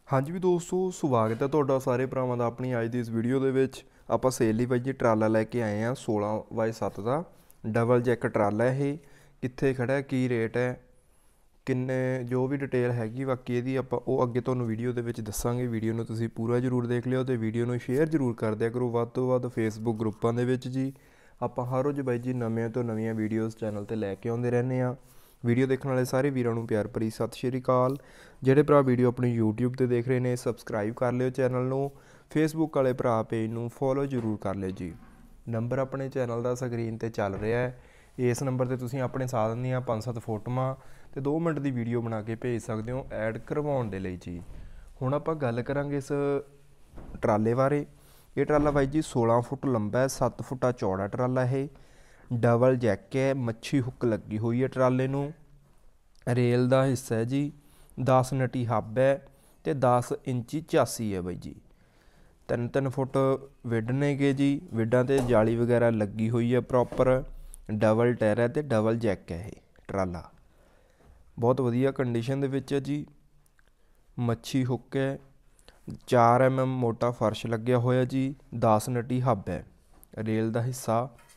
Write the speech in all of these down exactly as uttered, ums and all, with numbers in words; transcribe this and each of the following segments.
हाँ जी भी दोस्तों, स्वागत है तुहाडा सारे भरावां दा अपनी अज दी इस वीडियो दे विच। आपां सेल लई बाई जी ट्राला लैके आए हैं सोलह बाई सत्त का डबल जैक ट्राला है। कित्थे खड़ा है, की रेट है, किन्ने जो भी डिटेल हैगी बाकी इहदी आपां ओह अगे तुहानूं वीडियो दे विच दस्सांगे। वीडियो नूं तुसीं पूरा जरूर देख लिओ ते वीडियो नूं शेयर जरूर कर दिया करो वध तों वध फेसबुक ग्रुपां दे विच जी। आपां हर रोज़ बाई जी नवीਆਂ ਤੋਂ नवीਆਂ वीडियोज़ चैनल ते लैके आउंदे रहने आ। वीडियो देखने वाले सारे वीरों नूं प्यार भरी सत श्री अकाल। ਜਿਹੜੇ ਭਰਾ ਵੀਡੀਓ ਆਪਣੀ यूट्यूब ਤੇ ਦੇਖ ਰਹੇ ਨੇ ਸਬਸਕ੍ਰਾਈਬ ਕਰ ਲਿਓ ਚੈਨਲ ਨੂੰ। ਫੇਸਬੁੱਕ ਵਾਲੇ ਭਰਾ ਪੇਜ ਨੂੰ ਫੋਲੋ ਜ਼ਰੂਰ ਕਰ ਲਿਓ ਜੀ। ਨੰਬਰ ਆਪਣੇ ਚੈਨਲ ਦਾ ਸਕਰੀਨ ਤੇ ਚੱਲ ਰਿਹਾ ਹੈ। ਇਸ ਨੰਬਰ ਤੇ ਤੁਸੀਂ ਆਪਣੇ ਸਾਧਨ ਦੀਆਂ ਪੰਜ ਸੱਤ ਫੋਟੋਆਂ ਤੇ ਦੋ ਮਿੰਟ ਦੀ ਵੀਡੀਓ ਬਣਾ ਕੇ ਭੇਜ ਸਕਦੇ ਹੋ ਐਡ ਕਰਵਾਉਣ ਦੇ ਲਈ ਜੀ। ਹੁਣ ਆਪਾਂ ਗੱਲ ਕਰਾਂਗੇ ਇਸ ਟਰਾਲੇ ਬਾਰੇ। ਇਹ ਟਰਾਲਾ ਬਾਈ ਜੀ सोलह ਫੁੱਟ ਲੰਬਾ ਹੈ, ਸੱਤ ਫੁੱਟਾ ਚੌੜਾ ਟਰਾਲਾ ਹੈ। ਡਬਲ ਜੈਕ ਹੈ, ਮੱਛੀ ਹੁੱਕ ਲੱਗੀ ਹੋਈ ਹੈ ਟਰਾਲੇ ਨੂੰ। ਰੇਲ ਦਾ ਹਿੱਸਾ ਹੈ ਜੀ। दस नटी हब है तो दस इंची चासी है बई जी। तीन तीन फुट विड ने गे जी। विडां ते जाली वगैरह लगी हुई है प्रॉपर। डबल टायर है तो डबल जैक है ये ट्राला। बहुत वधिया कंडीशन दे विच है जी। मच्छी हुक है। चार एम एम मोटा फर्श लग्या होया जी। दस नटी हब है। रेल का हिस्सा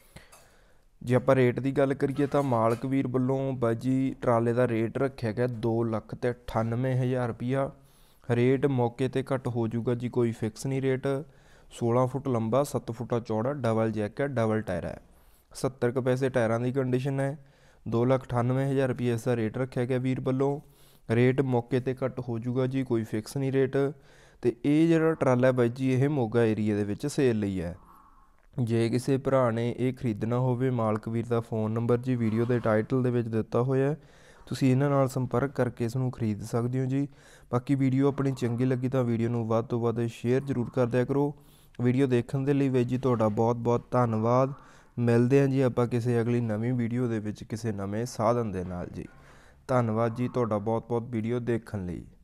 जे आप रेट की गल करिए तो मालक वीर वालों बाई जी ट्राले का रेट रखा गया दो लख तो अठानवे हज़ार रुपया। रेट मौके पर घट हो जूगा जी, कोई फिक्स नहीं रेट। सोलह फुट लंबा, सत्त फुटा चौड़ा, डबल जैक है, डबल टायर है। सत्तर क पैसे टायरों की कंडीशन है। दो लख अठानवे हज़ार रुपये इसका रेट रखा गया वीर वालों। रेट मौके पर घट हो जूगा जी, कोई फिक्स नहीं रेट। तो ये जो ट्राला बाई जी ये मोगा एरिए के सेल लई है। जे किसी भरा ने यह खरीदना होवे, मालक वीर का फोन नंबर जी वीडियो के टाइटल दे विच दिता होया है। तुसीं इन्हां नाल संपर्क करके इसनूं खरीद सकते हो जी। बाकी वीडियो अपनी चंगी लगी तो वीडियो नूं वध तों वध शेयर जरूर कर दिया करो। वीडियो देखने के लिए बाई जी तुहाडा बहुत बहुत धन्नवाद। मिलते हैं जी आपां किसी अगली नवीं वीडियो दे विच किसी नवें साधन दे नाल जी। धन्नवाद जी तुहाडा बहुत बहुत वीडियो देखने लई।